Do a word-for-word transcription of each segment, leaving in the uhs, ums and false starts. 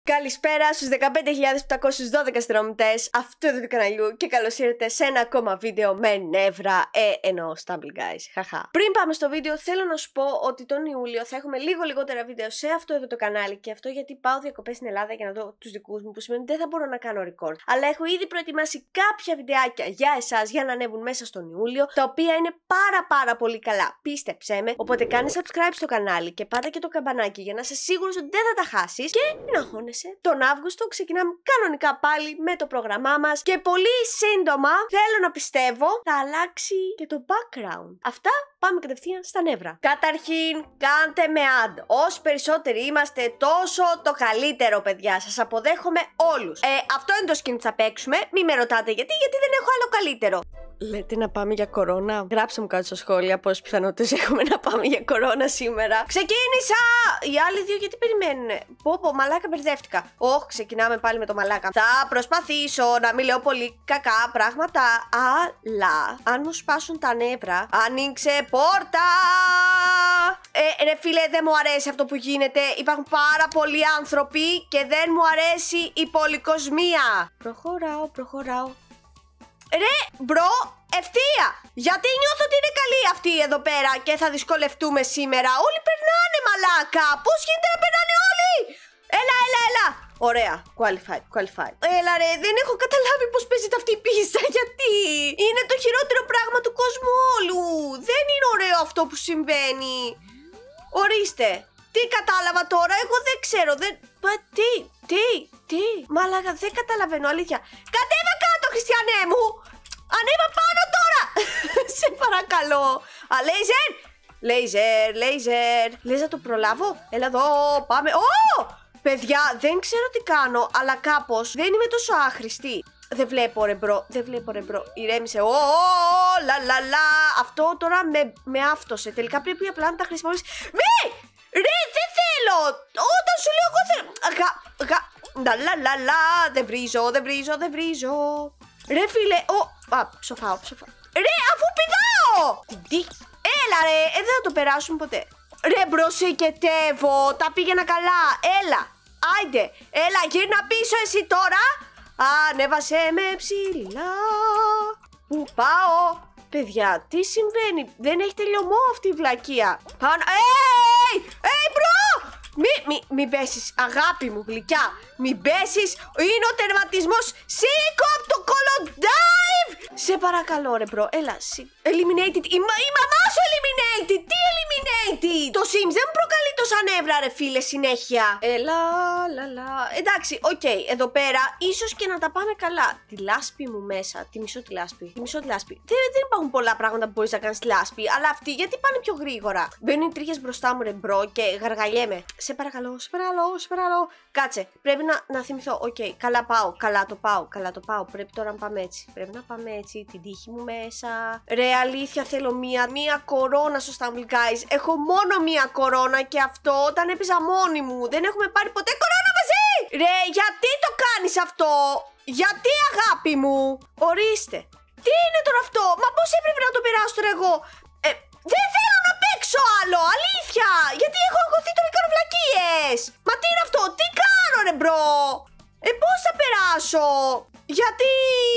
Καλησπέρα στους δεκαπέντε χιλιάδες επτακόσιους δώδεκα συνδρομητές αυτού εδώ του καναλιού και καλώς ήρθατε σε ένα ακόμα βίντεο με νεύρα, ε, εννοώ Stumble Guys, χαχα. Πριν πάμε στο βίντεο θέλω να σου πω ότι τον Ιούλιο θα έχουμε λίγο λιγότερα βίντεο σε αυτό εδώ το κανάλι και αυτό γιατί πάω διακοπές στην Ελλάδα για να δω τους δικούς μου, που σημαίνει ότι δεν θα μπορώ να κάνω record. Αλλά έχω ήδη προετοιμάσει κάποια βιντεάκια για εσάς για να ανέβουν μέσα στον Ιούλιο, τα οποία είναι πάρα πάρα πολύ καλά, πίστεψέ με. Οπότε κάνε subscribe στο κανάλι και πάτα και το καμπανάκι για να είσαι σίγουρος ότι δεν θα τα χάσεις και μην αγχώνεσαι. Τον Αύγουστο ξεκινάμε κανονικά πάλι με το πρόγραμμά μας και πολύ σύντομα θέλω να πιστεύω θα αλλάξει και το background. Αυτά, πάμε κατευθείαν στα νεύρα. Καταρχήν, κάντε με ad. Όσο περισσότεροι είμαστε, τόσο το καλύτερο, παιδιά. Σας αποδέχομαι όλους. Ε, αυτό είναι το skin που θα παίξουμε. Μην με ρωτάτε γιατί, γιατί δεν έχω άλλο καλύτερο. Λέτε να πάμε για κορώνα? Γράψτε μου κάτω στα σχόλια πόσες πιθανότητες έχουμε να πάμε για κορώνα σήμερα. Ξεκίνησα! Οι άλλοι δύο γιατί περιμένουνε? Πω πω, μαλάκα, μπερδεύτηκα. Όχ, ξεκινάμε πάλι με το μαλάκα. Θα προσπαθήσω να μην λέω πολύ κακά πράγματα, αλλά αν μου σπάσουν τα νεύρα, ανοίξε πόρτα! Ε, ρε φίλε, δεν μου αρέσει αυτό που γίνεται. Υπάρχουν πάρα πολλοί άνθρωποι και δεν μου αρέσει η πολυκοσμία. Προχωράω, προχωράω. Ρε, μπρο, ευθεία! Γιατί νιώθω ότι είναι καλή αυτή εδώ πέρα και θα δυσκολευτούμε σήμερα. Όλοι περνάνε, μαλάκα! Πώς γίνεται να περνάνε όλοι! Έλα, έλα, έλα! Ωραία, qualified, qualified. Έλα ρε, δεν έχω καταλάβει πώς παίζεται αυτή η πίστα. Γιατί? Είναι το χειρότερο πράγμα του κόσμου όλου. Δεν είναι ωραίο αυτό που συμβαίνει. Ορίστε. Τι κατάλαβα τώρα, εγώ δεν ξέρω, δεν... Μα τι, τι, τι... Μαλάκα, δεν καταλαβαίνω, αλήθεια. Κατέβα κάτω, Χριστιανέ μου! Ανέβα πάνω τώρα! Σε παρακαλώ. Α, λέιζερ! Λέιζερ, λέιζερ. Λες να το προλάβω? Έλα εδώ, πάμε. Ω! Παιδιά, δεν ξέρω τι κάνω, αλλά κάπως δεν είμαι τόσο άχρηστη. Δεν βλέπω ρε μπρο, δεν βλέπω ρε μπρο. Ηρέμησε. Ω, λα, λα, λα. Αυτό τώρα με, με άφτωσε. Τελικά πρέπει απλά να τα χρησιμοποιήσεις. Μη! Ρε, δεν θέλω! Όταν σου λέω εγώ θέλω... Γα, γα, λα, λα, λα, λα. Δεν βρίζω, δεν βρίζω, δεν βρίζω. Ρε φίλε, ο... Α, ψοφάω, ψοφάω. Ρε, αφού πηδάω! Τι... Έλα ρε, ε, δεν θα το περάσουμε ποτέ. Ρε μπρο, σε κετεύω, τα πήγαινα καλά. Έλα, άιντε, έλα, γύρνα πίσω εσύ τώρα. Α, ανέβασέ με ψηλά. Πού πάω? Παιδιά, τι συμβαίνει? Δεν έχει τελειωμό αυτή η βλακεία. Πάνω... Έι! Έι, μπρο! Μη, μη, μην πέσεις, αγάπη μου γλυκιά. Μην πέσεις, είναι ο τερματισμός. Σήκω από το κολοντάιβ! Σε παρακαλώ ρε μπρο, έλα, σι... Eliminated, η, μα, η μαμά σου eliminated! Τι eliminated? Το Sims δεν μου προκαλεί τόσα νεύρα ρε φίλε συνέχεια. Έλα, λα, εντάξει, οκ, okay, εδώ πέρα ίσως και να τα πάμε καλά. Τη λάσπη μου μέσα, τη μισώ τη λάσπη. Τη μισώ τη λάσπη. Δεν, δεν υπάρχουν πολλά πράγματα που μπορείς να κάνεις τη λάσπη, αλλά αυτή γιατί πάνε πιο γρήγορα? Μπαίνουν οι τρίχες μπροστά μου ρε μπρο και γαργαλιέμαι. Σε παρακαλώ, σε παρακαλώ, σε παρακαλώ. Κάτσε, πρέπει να, να θυμηθώ. Οκ, okay, καλά πάω, καλά το πάω, καλά το πάω. Πρέπει τώρα να πάμε έτσι. Πρέπει να πάμε έτσι, την τύχη μου μέσα. Ρε, αλήθεια θέλω μία, μία κορώνα στο Stumble Guys. Έχω μόνο μία κορώνα και αυτό όταν έπαιζα μόνη μου. Δεν έχουμε πάρει ποτέ κορώνα μαζί! Ρε, γιατί το κάνεις αυτό? Γιατί, αγάπη μου? Ορίστε. Τι είναι τώρα αυτό? Μα πώς έπρεπε να το περάσω τώρα εγώ? Ε, δεν θέλω να παίξω άλλο, αλήθεια! Γιατί έχω αγχωθεί τώρα κάνω βλακίες! Μα τι είναι αυτό? Τι κάνω ρε μπρο? Ε, πώς θα περάσω? Γιατί?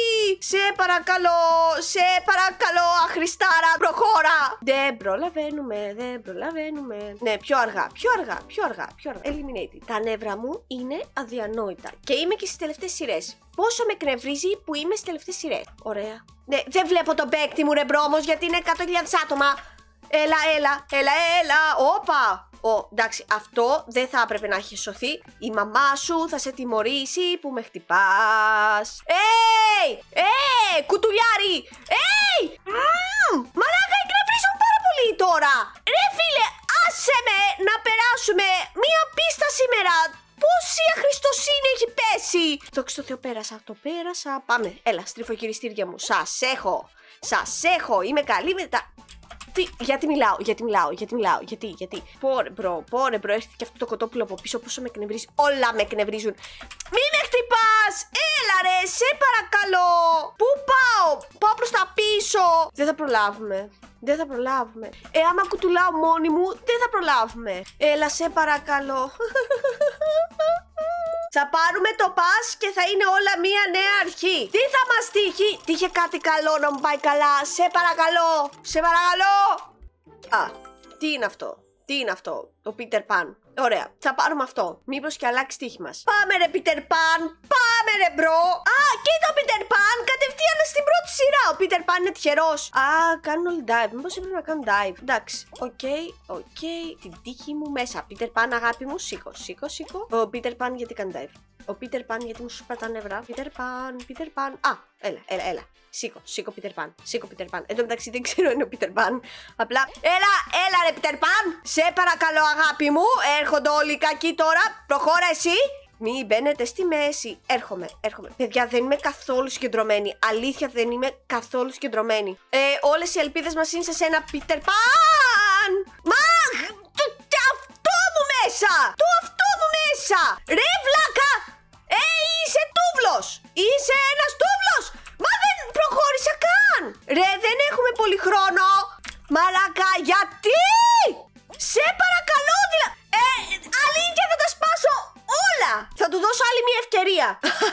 Σε παρακαλώ, σε παρακαλώ, αχρηστάρα, προχώρα! Δεν προλαβαίνουμε, δεν προλαβαίνουμε. Ναι, πιο αργά, πιο αργά, πιο αργά, πιο αργά. Eliminated. Τα νεύρα μου είναι αδιανόητα. Και είμαι και στις τελευταίες σειρές. Πόσο με εκνευρίζει που είμαι στις τελευταίες σειρές. Ωραία. Ναι, δεν βλέπω τον παίκτη μου ρε μπρο όμως γιατί είναι εκατό χιλιάδες άτομα. Έλα, έλα, έλα, έλα. Όπα. Ω, εντάξει, αυτό δεν θα έπρεπε να έχει σωθεί. Η μαμά σου θα σε τιμωρήσει που με χτυπάς. Έι! Έι! Κουτουλιάρι! Έι! Μμμ! Μαλάκα, εκνευρίζω πάρα πολύ τώρα. Ρε φίλε, άσε με να περάσουμε μία πίστα σήμερα. Πόση αχρηστοσύνη έχει πέσει. Δόξα τω Θεώ, πέρασα, το πέρασα. Πάμε, έλα, στριφοκυριστήρια μου. Σας έχω, σας έχω, είμαι καλή με τα... Τι, γιατί μιλάω, γιατί μιλάω, γιατί μιλάω, γιατί, γιατί. Πόρε μπρο, πόρε μπρο, έρχεται και αυτό το κοτόπουλο από πίσω, πόσο με εκνευρίζει. Όλα με εκνευρίζουν. Μη με χτυπάς! Έλα ρε, σε παρακαλώ! Πού πάω? Πάω προς τα πίσω. Δεν θα προλάβουμε. Δεν θα προλάβουμε. Ε, άμα κουτουλάω μόνη μου, δεν θα προλάβουμε. Έλα, σε παρακαλώ. Θα πάρουμε το πας και θα είναι όλα μία νέα αρχή. Τι θα μας τύχει? Τύχε κάτι καλό να μου πάει καλά. Σε παρακαλώ. Σε παρακαλώ. Α, τι είναι αυτό? Τι είναι αυτό? Το Peter Pan. Ωραία, θα πάρουμε αυτό. Μήπως και αλλάξει τύχη μας. Πάμε ρε Peter Pan. Πάμε ρε μπρο. Α, κοίτα ο Peter Pan. Κατευθείαν στην πρώτη σειρά. Ο Peter Pan είναι τυχερός. Α, κάνουν όλοι dive. Μήπως έπρεπε να κάνουν dive. Εντάξει. Οκ, okay, οκ. Okay. Την τύχη μου μέσα. Peter Pan, αγάπη μου. Σήκω, σήκω, σήκω. Ο Peter Pan γιατί κάνει dive? Ο Peter Pan γιατί μου σου τα νεύρα. Peter Pan, Peter Pan. Α, έλα, έλα, έλα. Σήκω, σήκω Peter Pan. Σήκω Peter Pan. Εν τω μεταξύ δεν ξέρω είναι ο Peter Pan. Απλά, έλα, έλα ρε Peter Pan. Σε παρακαλώ αγάπη μου. Έρχονται όλοι κακοί τώρα. Προχώρα εσύ. Μην μπαίνετε στη μέση. Έρχομαι, έρχομαι. Παιδιά, δεν είμαι καθόλου συγκεντρωμένη. Αλήθεια, δεν είμαι καθόλου συγκεντρωμένη. Ε, όλες οι ελπίδες μας είναι σε σένα, Peter Pan. Μα, το, το αυτό μου μέσα. Το αυτό μου μέσα. Ρε βλάκα. Ε, είσαι τούβλος. Είσαι ένας τούβλος. Μα δεν προχώρησα καν. Ρε, δεν έχουμε πολύ χρόνο. Μαλάκα, γιατί? Σε παρακαλώ, δηλα... Ε, αλήθεια θα τα σπάσω όλα. Θα του δώσω άλλη μια ευκαιρία.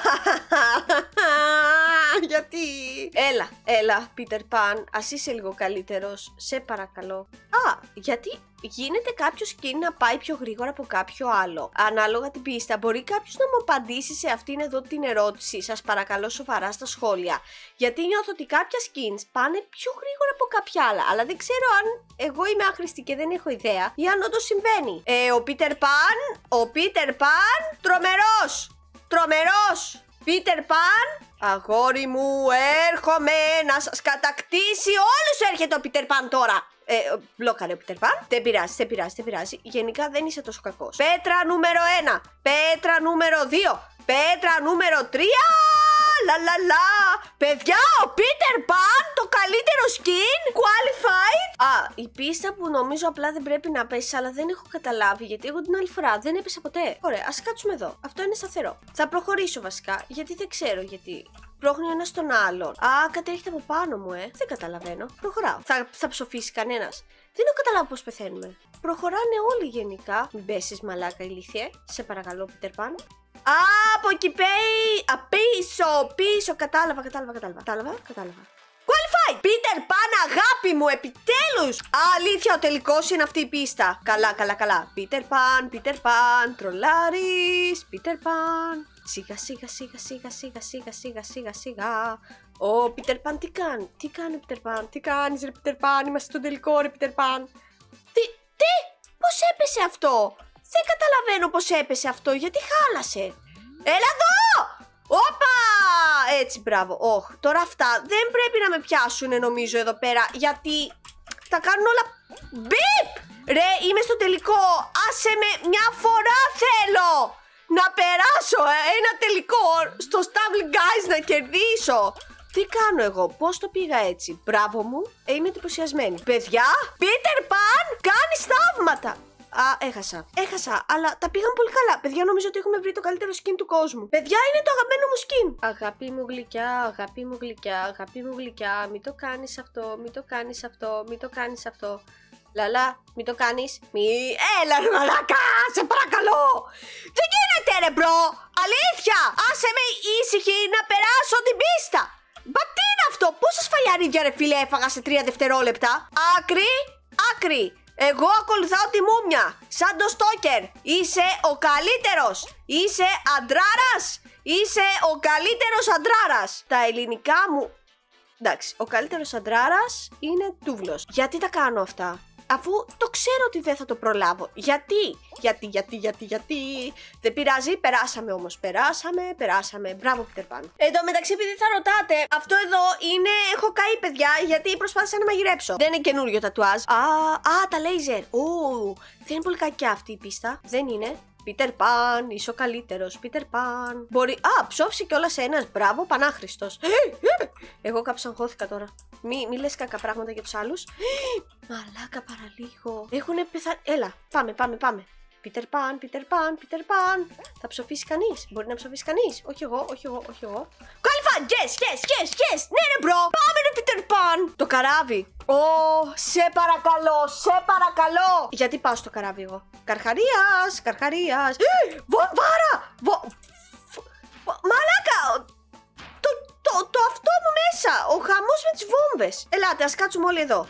Γιατί? Έλα, έλα, Peter Pan, ας είσαι λίγο καλύτερος. Σε παρακαλώ. Α, γιατί γίνεται κάποιο skin να πάει πιο γρήγορα από κάποιο άλλο? Ανάλογα την πίστα. Μπορεί κάποιος να μου απαντήσει σε αυτήν εδώ την ερώτηση? Σας παρακαλώ σοβαρά στα σχόλια. Γιατί νιώθω ότι κάποια skins πάνε πιο γρήγορα από κάποια άλλα. Αλλά δεν ξέρω αν εγώ είμαι άχρηστη και δεν έχω ιδέα ή αν όντως συμβαίνει. Ε, ο Peter Pan, ο Peter Pan, τρομερός! Τρομερός! Peter Pan, αγόρι μου, έρχομαι να σας κατακτήσει. Όλους έρχεται ο Peter Pan τώρα. Ε, μπλόκαρε ο Peter Pan. Δεν πειράζει, δεν πειράζει, δεν πειράζει. Γενικά δεν είσαι τόσο κακός. Πέτρα νούμερο ένα. Πέτρα νούμερο δύο. Πέτρα νούμερο τρία. Λα λα λα. Παιδιά, ο Peter Pan, το καλύτερο skin, qualified. Α, η πίστα που νομίζω απλά δεν πρέπει να πέσει, αλλά δεν έχω καταλάβει γιατί εγώ την άλλη φορά δεν έπεσα ποτέ. Ωραία, ας κάτσουμε εδώ. Αυτό είναι σταθερό. Θα προχωρήσω βασικά, γιατί δεν ξέρω γιατί. Πρόχνει ο ένας τον άλλον. Α, κάτι έρχεται από πάνω μου, ε. Δεν καταλαβαίνω. Προχωράω. Θα, θα ψοφήσει κανένας? Δεν έχω καταλάβει πώς πεθαίνουμε. Προχωράνε όλοι γενικά. Μην πέσεις μαλάκα ηλίθιε. Σε παρακαλώ, Peter Pan. Α, από εκεί πέει. Απίσω, πίσω. Κατάλαβα, κατάλαβα, κατάλαβα. Κατάλαβα, κατάλαβα. Qualified! Peter Pan, αγάπη μου, επιτέλους! Α, αλήθεια, ο τελικός είναι αυτή η πίστα. Καλά, καλά, καλά. Peter Pan, Peter Pan, τρολάρης. Peter Pan. Σιγά, σιγά, σιγά, σιγά, σιγά, σιγά, σιγά, σιγά, σιγά. Ω, Peter Pan, τι κάνει, τι κάνει, Peter Pan, τι κάνεις, ρε Peter Pan, είμαστε στον τελικό, ρε Peter Pan. Τι, τι, πώς έπεσε αυτό? Δεν καταλαβαίνω πώς έπεσε αυτό, γιατί χάλασε. Έλα εδώ! Όπα! Έτσι, μπράβο. Όχ, τώρα αυτά δεν πρέπει να με πιάσουν νομίζω εδώ πέρα, γιατί τα κάνουν όλα μπιπ! Ρε, είμαι στο τελικό. Άσε με, μια φορά θέλω να περάσω ε, ένα τελικό στο Stumble Guys να κερδίσω. Τι κάνω εγώ, πώς το πήγα έτσι? Μπράβο μου, ε, είμαι εντυπωσιασμένη. Παιδιά, Peter Pan κάνει θαύματα. Α, έχασα. Έχασα, αλλά τα πήγαν πολύ καλά. Παιδιά, νομίζω ότι έχουμε βρει το καλύτερο skin του κόσμου. Παιδιά, είναι το αγαπημένο μου skin. Αγάπη μου γλυκιά, αγάπη μου γλυκιά, αγάπη μου γλυκιά. Μην το κάνεις αυτό, μην το κάνεις αυτό, μην το κάνεις αυτό. Λαλά, μην το κάνεις. Μη. Έλα, ρε μαλάκα, σε παρακαλώ. Τι γίνεται, ρε μπρο? Αλήθεια, άσε με ήσυχη να περάσω την πίστα. Μπα τι είναι αυτό? Πόσα σφαλιαρίδια, ρε φίλε, έφαγα σε τρία δευτερόλεπτα? Άκρη, άκρη. Εγώ ακολουθάω τη μούμια, σαν το στόκερ. Είσαι ο καλύτερος. Είσαι αντράρας. Είσαι ο καλύτερος αντράρας. Τα ελληνικά μου... Εντάξει, ο καλύτερος αντράρας είναι τούβλος. Γιατί τα κάνω αυτά? Αφού το ξέρω ότι δεν θα το προλάβω. Γιατί, γιατί, γιατί, γιατί, γιατί. Δεν πειράζει, περάσαμε όμως. Περάσαμε, περάσαμε. Μπράβο, Peter Pan. Εν τω μεταξύ, επειδή θα ρωτάτε, αυτό εδώ είναι. Έχω καεί, παιδιά, γιατί προσπάθησα να μαγειρέψω. Δεν είναι καινούριο τατουάζ. Α, α, τα λέιζερ. Ου, δεν είναι πολύ κακιά αυτή η πίστα. Δεν είναι. Peter Pan, είσαι ο καλύτερος. Peter Pan. Μπορεί. Α, ψόφισε κιόλας ένας. Μπράβο, πανάχρηστος. Εγώ καψαγχώθηκα τώρα. Μη, μη λες κακά πράγματα για τους άλλους. Μαλάκα παραλίγο. Έχουνε πεθάνει. Έλα, πάμε, πάμε, πάμε. Peter Pan, Peter Pan, Peter Pan. Θα ψοφήσει κανείς? Μπορεί να ψοφήσει κανείς? Όχι εγώ, όχι εγώ, όχι εγώ. Qualified, yes, yes, yes, yes. Ναι, ρε μπρο. Πάμε, ρε Peter Pan. Το καράβι. Ω, oh, σε παρακαλώ, σε παρακαλώ. Γιατί πάω στο καράβι εγώ? Καρχαρίας, καρχαρίας. Βο, βάρα. Βο, βόμβες. Ελάτε, ας κάτσουμε όλοι εδώ.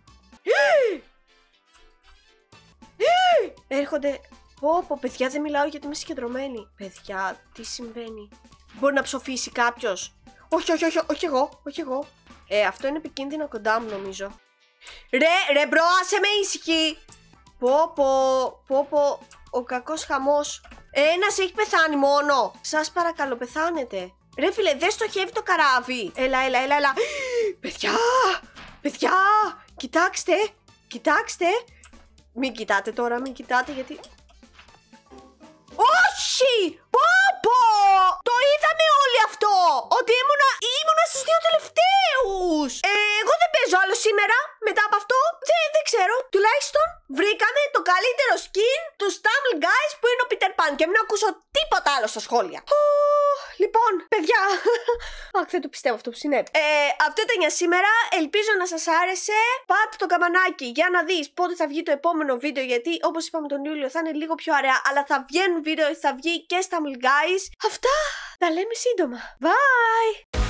Έρχονται. Πω πω, παιδιά, δεν μιλάω γιατί είμαι συγκεντρωμένη. Παιδιά, τι συμβαίνει? Μπορεί να ψοφήσει κάποιος? Όχι, όχι, όχι, όχι εγώ, όχι εγώ. Ε, αυτό είναι επικίνδυνο κοντά μου νομίζω. Ρε, ρε μπρο, άσε με ήσυχη. Πω πω, πω πω, ο κακός χαμός. Ένας έχει πεθάνει μόνο. Σας παρακαλώ, πεθάνετε. Ρε φίλε, δεν στοχεύει το καράβι. Έλα, έλα, έλα, έλα. Παιδιά, παιδιά, κοιτάξτε, κοιτάξτε. Μην κοιτάτε τώρα, μην κοιτάτε γιατί... Όχι! Πω πω! Το είδαμε όλοι αυτό! Ότι ήμουνα, ήμουνα στους δύο τελευταίους! Ε, εγώ δεν παίζω άλλο σήμερα, μετά από αυτό. Δεν, δεν ξέρω. Τουλάχιστον βρήκαμε το καλύτερο skin του Stumble Guys που είναι ο Peter Pan και μην ακούσω τίποτα άλλο στα σχόλια. Oh, λοιπόν, παιδιά. Αχ, δεν το πιστεύω αυτό που συνέβη. Ε, αυτό ήταν για σήμερα. Ελπίζω να σας άρεσε. Πάτε το καμπανάκι για να δεις πότε θα βγει το επόμενο βίντεο. Γιατί όπως είπαμε τον Ιούλιο θα είναι λίγο πιο αραιά. Αλλά θα βγαίνουν βίντεο, θα βγει και Stumble Guys. Αυτά. Τα λέμε σύντομα. Bye!